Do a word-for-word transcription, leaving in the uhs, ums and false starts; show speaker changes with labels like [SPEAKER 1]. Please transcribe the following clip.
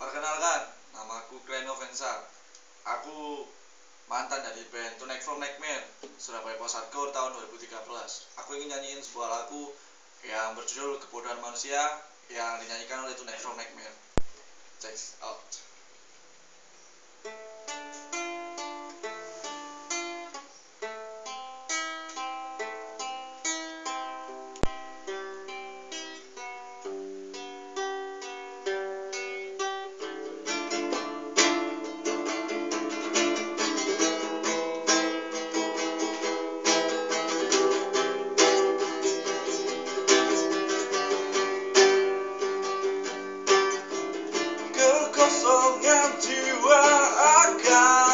[SPEAKER 1] Perkenalkan, namaku Glenn Novensa. Aku mantan dari band Tonight from Nightmare Surabaya Post Hardcore tahun dua ribu tiga belas. Aku ingin nyanyiin sebuah lagu yang berjudul Kebodohan Manusia yang dinyanyikan oleh Tonight from Nightmare. Check it out. Kekosongan jiwa akan